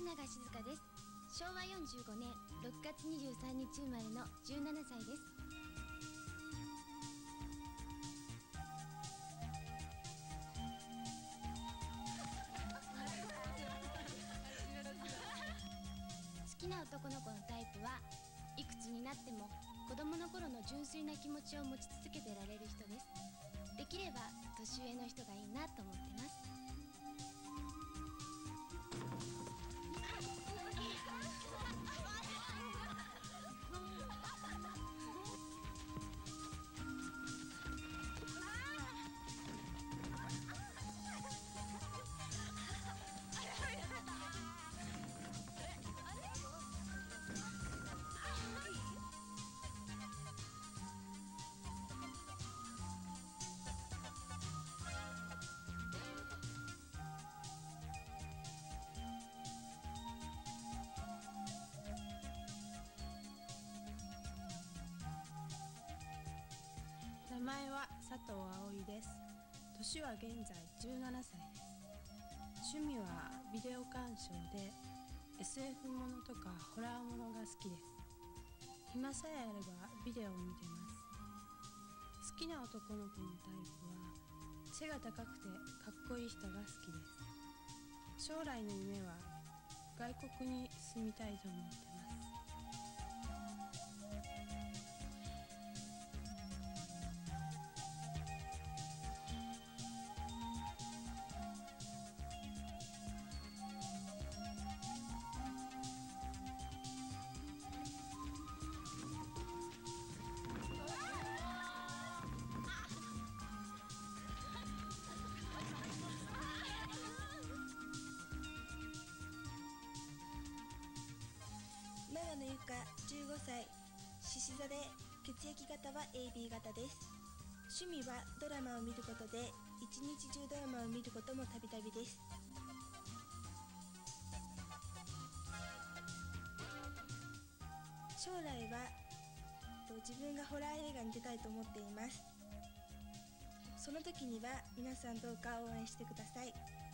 吉永静香です。昭和45年6月23日生まれの17歳です。好きな男の子のタイプはいくつになっても子供の頃の純粋な気持ちを持ち続けてられる人です。できれば年上の人がいいなと思ってます。 名前は佐藤葵です。年は現在17歳です。趣味はビデオ鑑賞で SF ものとかホラーものが好きです。暇さえあればビデオを見てます。好きな男の子のタイプは背が高くてかっこいい人が好きです。将来の夢は外国に住みたいと思ってます。 長野ゆか15歳、獅子座で血液型は AB 型です。趣味はドラマを見ることで一日中ドラマを見ることもたびたびです。将来は自分がホラー映画に出たいと思っています。その時には皆さんどうか応援してください。